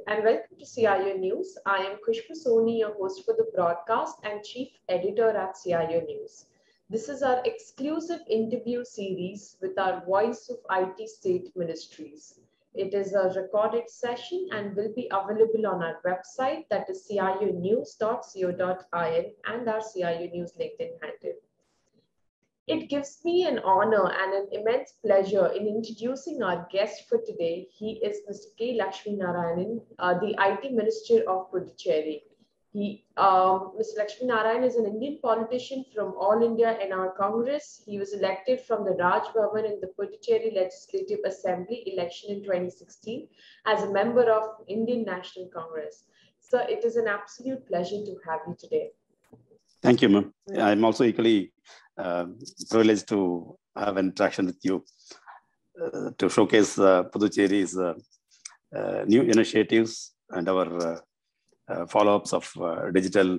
and welcome to CIO News. I am Khushbu Soni, your host for the broadcast and chief editor at CIO News. This is our exclusive interview series with our Voice of IT State Ministries. It is a recorded session and will be available on our website, that is cionews.co.in, and our CIO News LinkedIn handle. It gives me an honor and an immense pleasure in introducing our guest for today. He is Mr. K. Lakshmi Narayanan, the IT Minister of Puducherry. Mr. Lakshmi Narayanan is an Indian politician from All India NR Congress. He was elected from the Raj Bhavan in the Puducherry Legislative Assembly election in 2016 as a member of Indian National Congress. So it is an absolute pleasure to have you today. Thank you, ma'am. I'm also equally privileged to have interaction with you to showcase Puducherry's new initiatives and our follow-ups of digital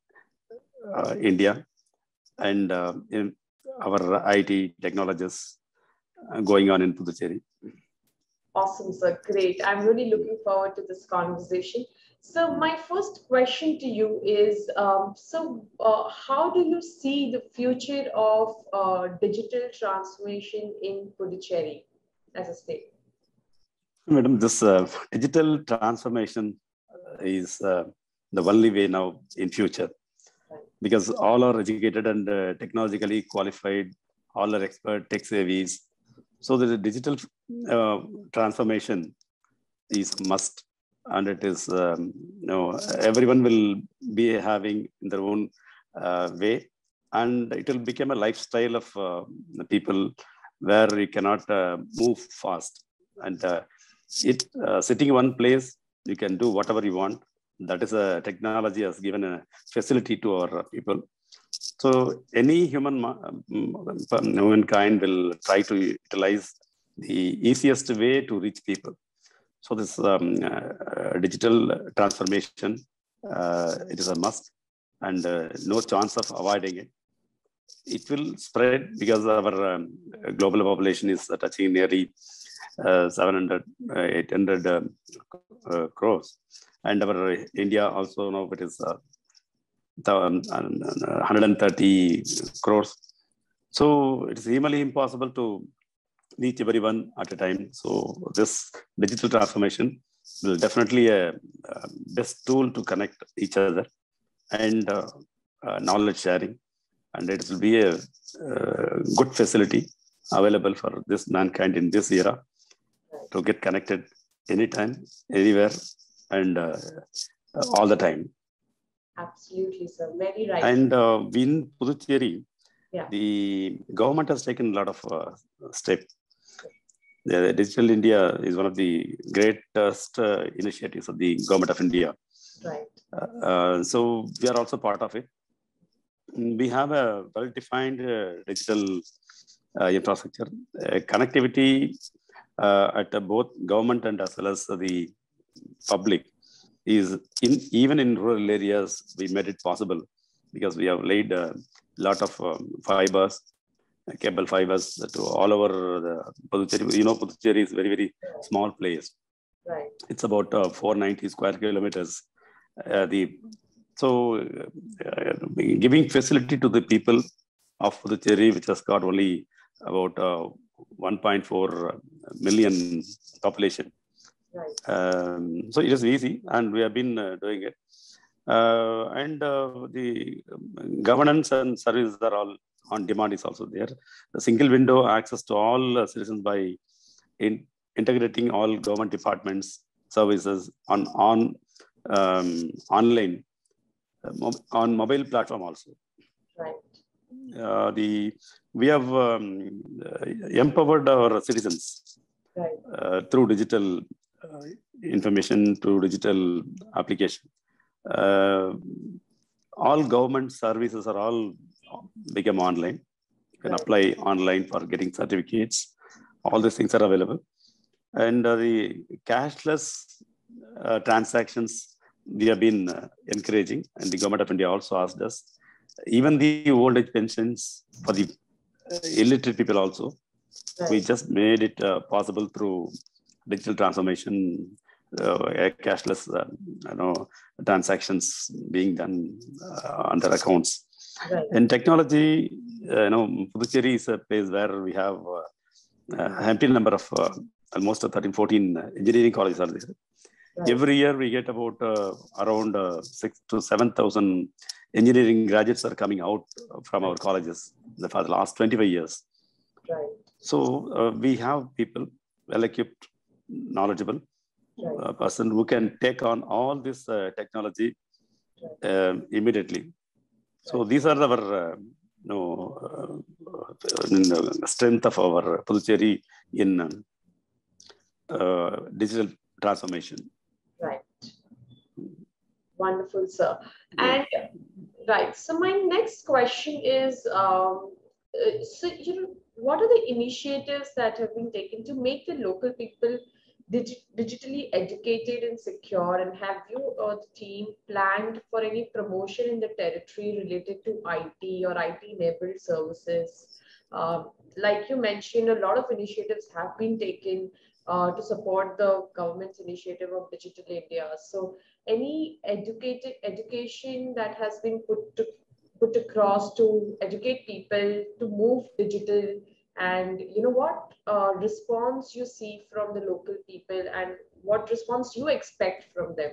India and in our IT technologies going on in Puducherry. Awesome, sir. Great. I'm really looking forward to this conversation. So my first question to you is, how do you see the future of digital transformation in Puducherry as a state? Madam, this digital transformation is the only way now in future, because all are educated and technologically qualified, all are expert tech savies. So the digital transformation is must. And it is, everyone will be having their own way, and it will become a lifestyle of people where you cannot move fast. And sitting in one place, you can do whatever you want. That is a technology has given a facility to our people. So any humankind will try to utilize the easiest way to reach people. So this digital transformation, it is a must, and no chance of avoiding it. It will spread because our global population is touching nearly 700, 800 crores. And our India also now it is 130 crores. So it is really impossible to reach everyone at a time. So this digital transformation will definitely a best tool to connect each other and knowledge sharing. And it will be a good facility available for this mankind in this era to get connected anytime, anywhere, and all the time. Absolutely, sir. Very right. And in Puducherry, the government has taken a lot of steps. The Digital India is one of the greatest initiatives of the Government of India. Right. So we are also part of it. We have a well-defined digital infrastructure, connectivity at both government and as well as the public is even in rural areas. We made it possible because we have laid a lot of fibers, cable fibers to all over the Puducherry. You know, Puducherry is very, very small place. Right. It's about 490 square kilometers. Giving facility to the people of Puducherry, which has got only about 1.4 million population. Right. So it is easy, and we have been doing it. The governance and services are all on demand is also there. The single window access to all citizens by integrating all government departments services on online on mobile platform also. Right. We have empowered our citizens through digital information, through digital application. All government services are all become online. You can apply online for getting certificates. All these things are available. And the cashless transactions we have been encouraging, and the Government of India also asked us. Even the old age pensions for the illiterate people also, we just made it possible through digital transformation cashless transactions being done under accounts. Right. In technology, Puducherry is a place where we have a empty number of almost 13, 14 engineering colleges are there. Right. Every year we get about around 6,000 to 7,000 engineering graduates are coming out from our colleges for the last 25 years. Right. So we have people well-equipped, knowledgeable, right. Person who can take on all this technology immediately. So these are our strength of our Puducherry in digital transformation. Right. Wonderful, sir. And right. So my next question is, what are the initiatives that have been taken to make the local people digitally educated and secure? And have you or the team planned for any promotion in the territory related to IT or IT-enabled services? Like you mentioned, a lot of initiatives have been taken to support the government's initiative of Digital India. So any education that has been put across to educate people to move digital, and what response you see from the local people and what response you expect from them?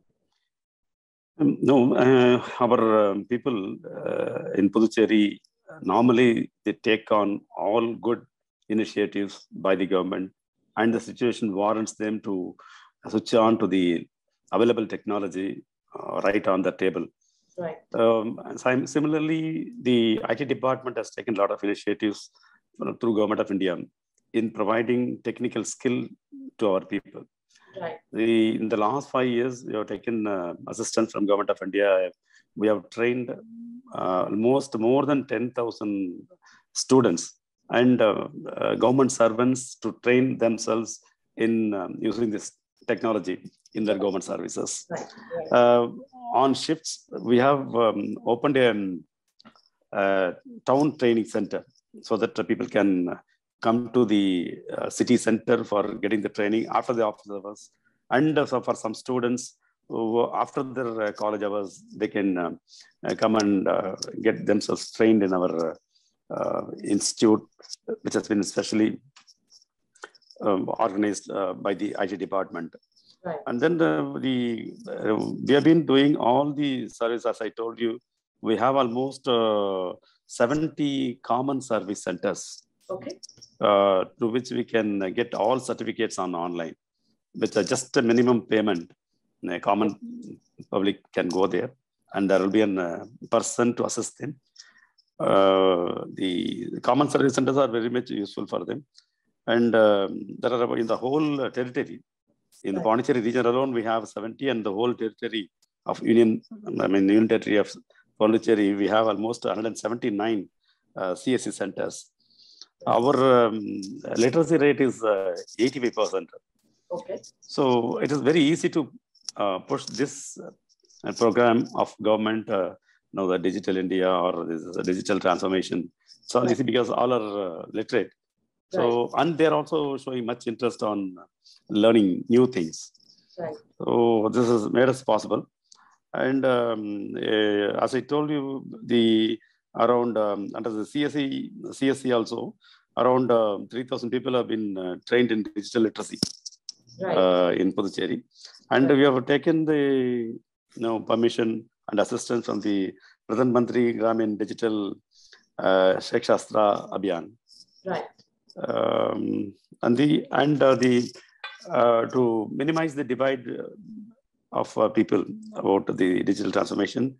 Our people in Puducherry, normally they take on all good initiatives by the government, and the situation warrants them to switch on to the available technology right on the table. Right. Similarly, the IT department has taken a lot of initiatives through Government of India in providing technical skill to our people. Right. In the last 5 years, we have taken assistance from Government of India. We have trained almost more than 10,000 students and government servants to train themselves in using this technology in their government services. Right. On shifts, we have opened a town training center so that people can come to the city center for getting the training after the office hours. And so for some students, after their college hours, they can come and get themselves trained in our institute, which has been specially organized by the IT department. Right. And then we have been doing all the services, as I told you. We have almost 70 common service centers. Okay. To which we can get all certificates online, with just a minimum payment. A common public can go there, and there will be a person to assist them. The common service centers are very much useful for them. And there are in the whole territory, in the Pondicherry region alone, we have 70, and the whole territory of Union Territory of Pondicherry, we have almost 179 CSC centers. Our literacy rate is 85%. Okay. So it is very easy to push this program of government, the Digital India or this digital transformation. It's all easy because all are literate. So, and they're also showing much interest on learning new things. Right. So this has made us possible. And as I told you, the around under the CSC also, around 3,000 people have been trained in digital literacy in Puducherry. And we have taken the permission and assistance from the Pradhan Mantri Gramin Digital Shikshastra Abhiyan. Right. To minimize the divide of people about the digital transformation,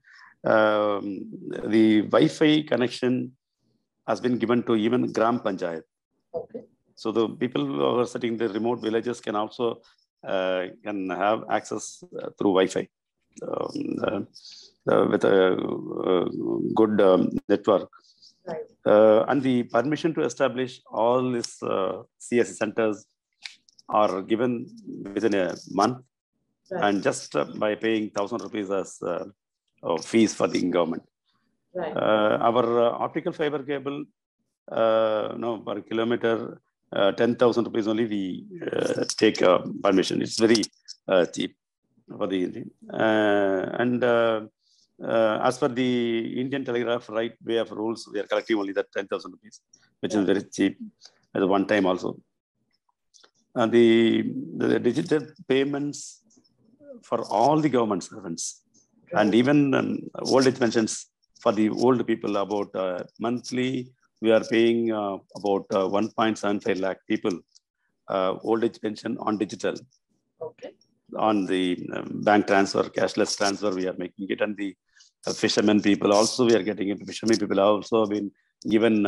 the Wi-Fi connection has been given to even Gram Panchayat. Okay. So the people who are sitting in the remote villages can also can have access through Wi-Fi with a good network. Right. And the permission to establish all these CSC centers are given within a month, and just by paying 1,000 rupees as fees for the government. Right. Our optical fiber cable, per kilometer, 10,000 rupees only we take permission. It's very cheap for the Indian. As per the Indian Telegraph right way of rules, we are collecting only that 10,000 rupees, which is very cheap as a one time also. The digital payments for all the government servants and even old age pensions for the old people, about monthly, we are paying about 1.75 lakh people old age pension on digital. Okay. On the bank transfer, cashless transfer, we are making it. And the fishermen people also, we are getting it. Fishermen people have also been given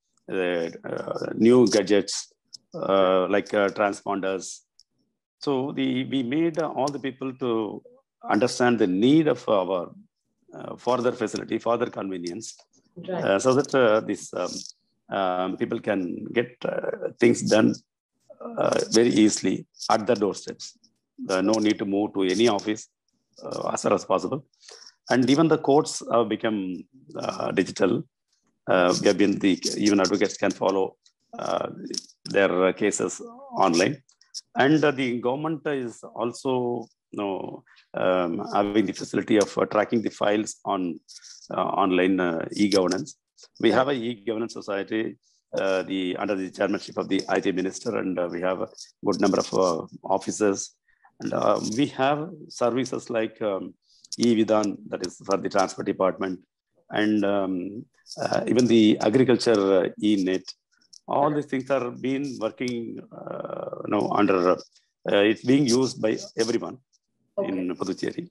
new gadgets like transponders. So we made all the people to understand the need of our further facility, further convenience, so that these people can get things done very easily at their doorsteps. No need to move to any office as far as possible. And even the courts have become digital. We have been even advocates can follow their cases online. And the government is also having the facility of tracking the files on online e-governance. We have a e-governance society under the chairmanship of the IT minister, and we have a good number of officers. And we have services like e-Vidhan, that is for the transport department, and even the agriculture e-net. All these things are being working under, it's being used by everyone in Puducherry.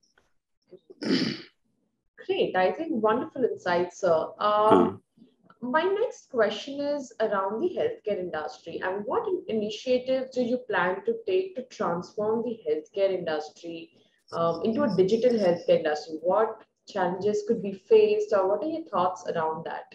Great, I think wonderful insights, sir. My next question is around the healthcare industry, and what initiatives do you plan to take to transform the healthcare industry into a digital healthcare industry? What challenges could be faced, or what are your thoughts around that?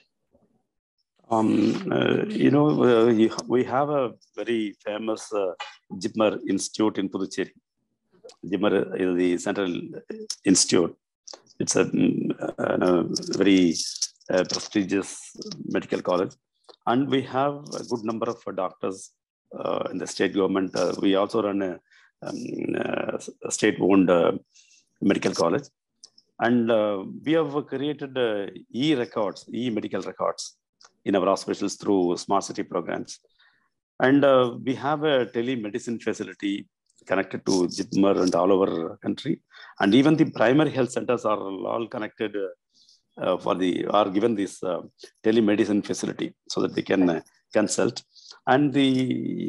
We have a very famous Jipmer Institute in Puducherry. Jipmer is the central institute. It's a very prestigious medical college, and we have a good number of doctors in the state government. We also run a state-owned medical college, and we have created e-records, e-medical records in our hospitals through smart city programs. And we have a telemedicine facility connected to Jipmer and all over country. And even the primary health centers are all connected are given this telemedicine facility so that they can consult. And the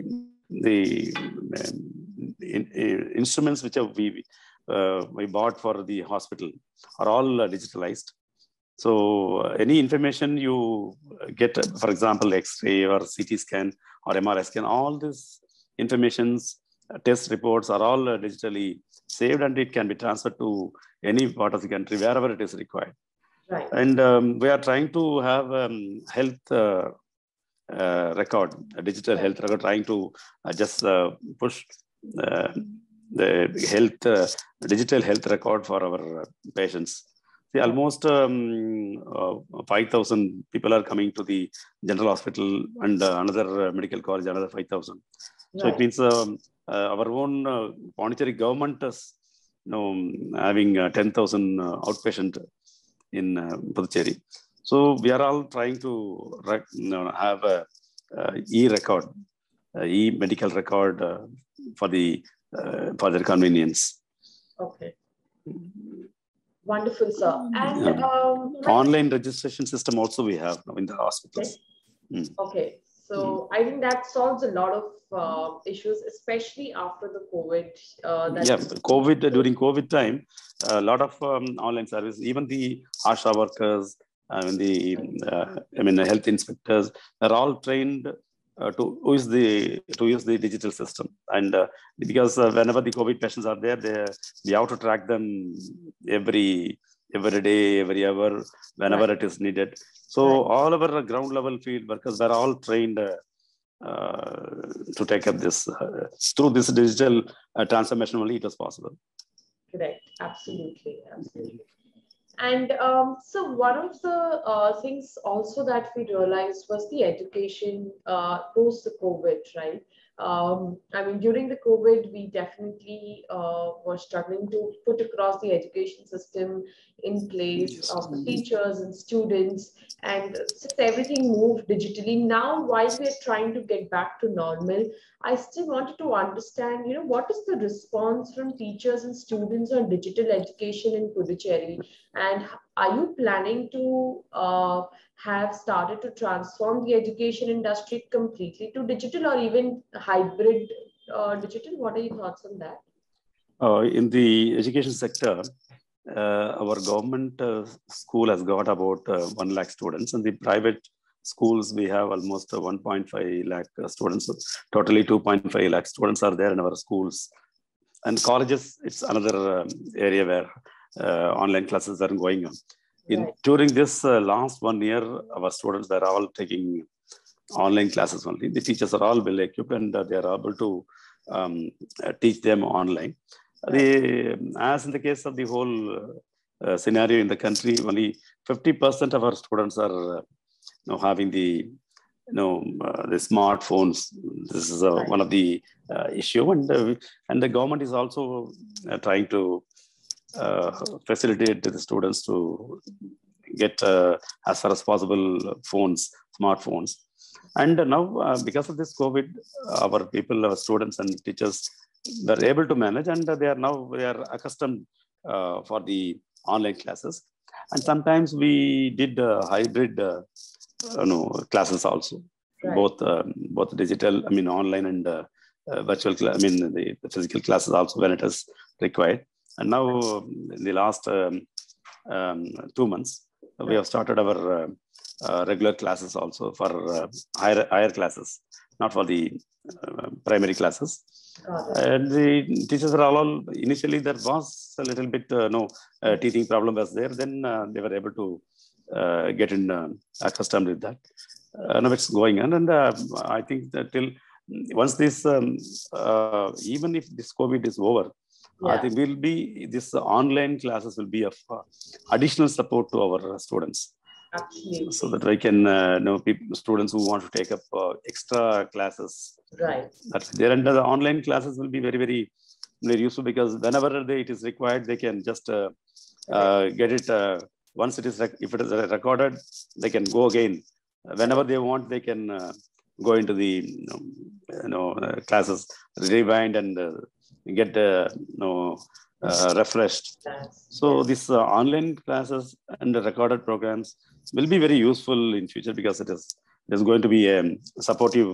instruments which we bought for the hospital are all digitalized. So any information you get, for example, X-ray or CT scan or MRI scan, all these informations, test reports are all digitally saved, and it can be transferred to any part of the country wherever it is required. Right. And we are trying to have health record, a digital health record, trying to just push the health digital health record for our patients. See, almost 5,000 people are coming to the general hospital, and another medical college, another 5,000. Right. So it means our own Pondicherry government is having 10,000 outpatient in Puducherry. So we are all trying to have a e-record, e-medical record for their convenience. Okay. Wonderful, sir. And online registration system also we have in the hospitals. Okay. Okay. So I think that solves a lot of issues, especially after the COVID. During COVID time, a lot of online service, even the ASHA workers, the health inspectors are all trained to use the digital system. And because whenever the COVID patients are there, we have to track them every day, every hour, whenever it is needed. So all of our ground level field workers are all trained to take up this. Through this digital transformation only it was possible. Correct. Absolutely. Absolutely. And so one of the things also that we realized was the education post the COVID, right? I mean, during the COVID, we definitely were struggling to put across the education system in place Yes. for teachers and students. And since everything moved digitally, now while we're trying to get back to normal, I still wanted to understand, what is the response from teachers and students on digital education in Puducherry? And are you planning to have started to transform the education industry completely to digital or even hybrid digital? What are your thoughts on that? In the education sector, our government school has got about 1 lakh students, and the private schools we have almost 1.5 lakh students. So totally 2.5 lakh students are there in our schools. And colleges, it's another area where online classes are going on. Right. During this last 1 year, our students are all taking online classes only. The teachers are all well equipped and they are able to teach them online. As in the case of the whole scenario in the country, only 50% of our students are having the the smartphones. This is Right. one of the issue, and the government is also trying to facilitate the students to get as far as possible smartphones. And now, because of this COVID, our people, our students and teachers, were able to manage, and they are accustomed for the online classes. And sometimes we did hybrid, classes also, Right. both digital, I mean online and virtual. I mean the physical classes also when it is required. And now, in the last 2 months, we have started our regular classes also for higher classes, not for the primary classes. And the teachers are all initially there was a little bit teething problem was there. Then they were able to get in accustomed with that. Now it's going on, and I think that till once this even if this COVID is over, I think this online classes will be of additional support to our students. Absolutely. So that we can know students who want to take up extra classes. Right. That's there, and the online classes will be very, very, very useful because whenever it is required, they can just get it. Once it is, if it is recorded, they can go again. Whenever they want, they can go into the classes, rewind and get refreshed. So these online classes and the recorded programs will be very useful in future because there's going to be a supportive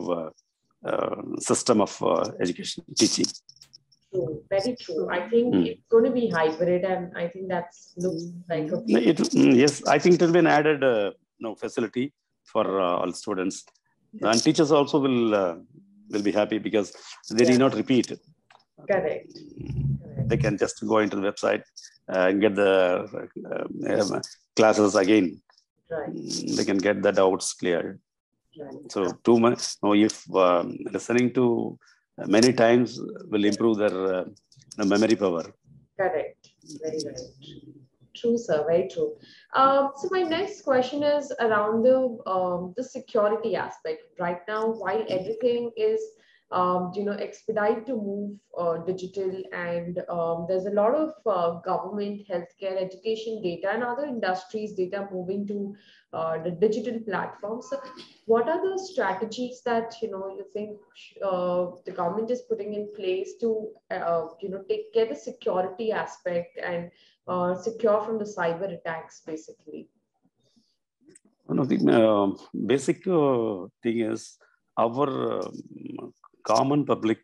system of education teaching. True, very true. I think it's going to be hybrid, and I think that looks like a yes. I think it will be an added facility for all students, and teachers also will be happy because they need not repeat. Correct. They can just go into the website and get the classes again. Right. They can get the doubts cleared. Right. So too much. If listening to many times will improve their memory power. Correct. Very right. True, sir. Very true. So my next question is around the security aspect. Right now, while everything is expedite to move digital, and there's a lot of government, healthcare, education data, and other industries data moving to the digital platforms. So what are the strategies that you think the government is putting in place to take care of the security aspect and secure from the cyber attacks, basically? One of the basic thing is our common public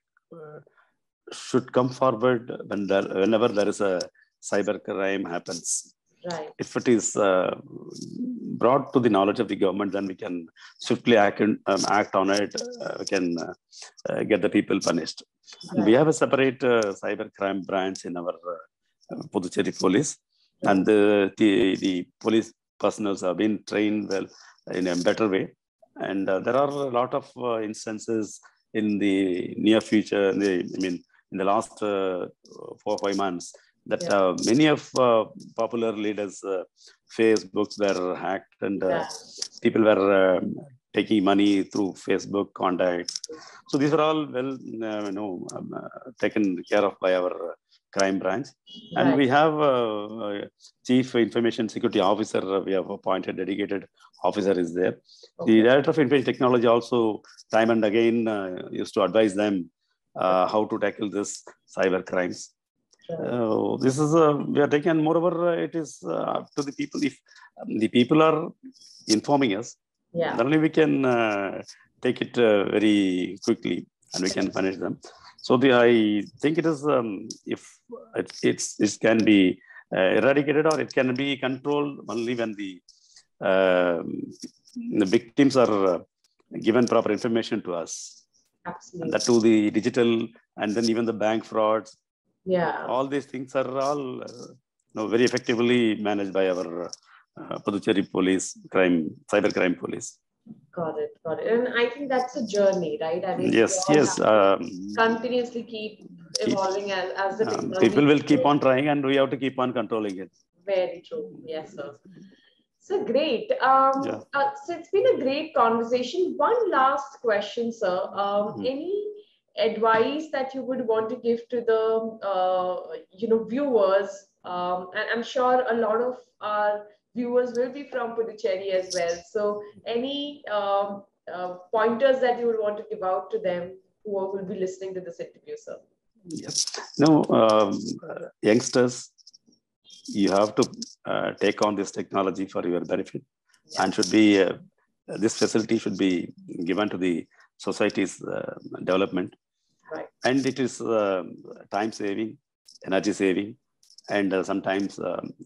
should come forward whenever there is a cyber crime happens. Right. If it is brought to the knowledge of the government, then we can swiftly act on it. We can get the people punished. Right. And we have a separate cyber crime branch in our Puducherry police, right. And the police personnel have been trained well in a better way. And there are a lot of instances in the near future. In the last 4 or 5 months, that many of popular leaders' Facebooks were hacked, and people were taking money through Facebook contacts. So these are all well, taken care of by our crime branch. And we have a chief information security officer. We have appointed dedicated officer is there. The director of information technology also time and again used to advise them how to tackle this cyber crimes. This is we are taking, moreover, it is up to the people. If the people are informing us, then only we can take it very quickly and we can punish them. So I think it is, if it can be eradicated or it can be controlled only when the victims are given proper information to us. Absolutely. And that to the digital, and then even the bank frauds. Yeah. All these things are all very effectively managed by our Puducherry police, cyber crime police. Got it. And I think that's a journey, right? I mean, yes. Continuously keep evolving as the technology. People will keep on trying, and we have to keep on controlling it. Very true. Yes, sir. So great. So it's been a great conversation. One last question, sir. Any advice that you would want to give to the viewers? And I'm sure a lot of our viewers will be from Puducherry as well. So any pointers that you would want to give out to them who will be listening to this interview, sir? Yes. Youngsters, you have to take on this technology for your benefit, and should be this facility should be given to the society's development. Right. And it is time saving, energy saving, and sometimes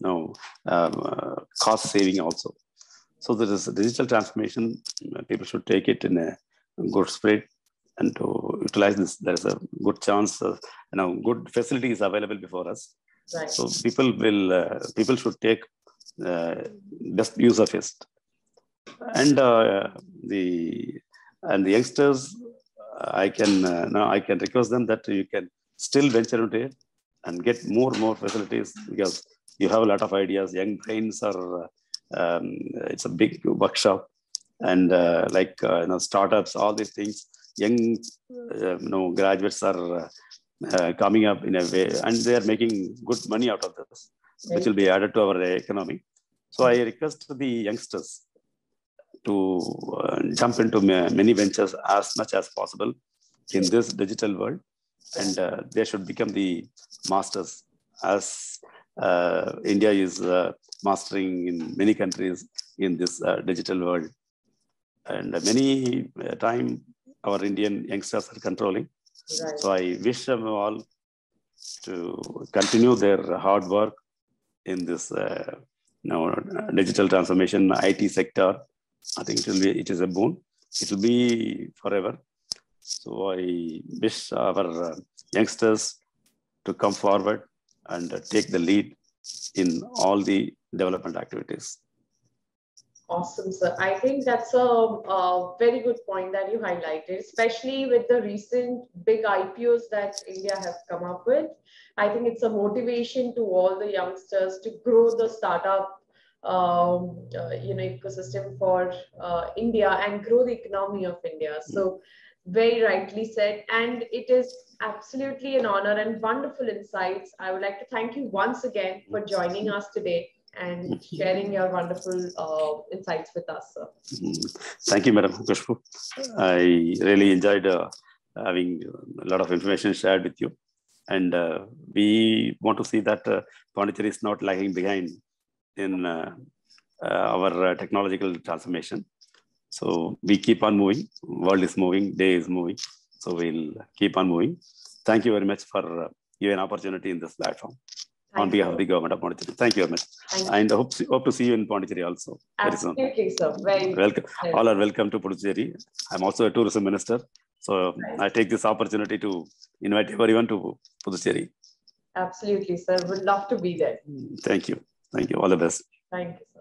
cost saving also. So there is a digital transformation. People should take it in a good spirit and to utilize this. There is a good chance, good facilities available before us. Right. So people should take best use of it. And the youngsters, I can request them that you can still venture into it and get more facilities, because you have a lot of ideas. Young brains are, it's a big workshop, and startups, all these things. Young, graduates are coming up in a way, and they are making good money out of this, which will be added to our economy. So I request the youngsters to jump into many ventures as much as possible in this digital world, and they should become the masters, as India is mastering in many countries in this digital world. And many time our Indian youngsters are controlling. Right. So I wish them all to continue their hard work in this digital transformation, IT sector. I think it is a boon. It will be forever. So I wish our youngsters to come forward and take the lead in all the development activities. Awesome, sir. I think that's a very good point that you highlighted, especially with the recent big IPOs that India has come up with. I think it's a motivation to all the youngsters to grow the startup ecosystem for India and grow the economy of India. So very rightly said. And it is absolutely an honor and wonderful insights. I would like to thank you once again for joining us today and sharing your wonderful insights with us, sir. Thank you, Madam Kushbu. I really enjoyed having a lot of information shared with you. And we want to see that Pondicherry is not lagging behind in our technological transformation. So we keep on moving. World is moving, day is moving. So we'll keep on moving. Thank you very much for giving an opportunity in this platform. On behalf of the government of Pondicherry. Thank you very much. And hope to see you in Pondicherry also. Absolutely, sir. Very welcome. All are welcome to Puducherry. I'm also a tourism minister. So I take this opportunity to invite everyone to Puducherry. Absolutely, sir. Would love to be there. Thank you. Thank you. All the best. Thank you.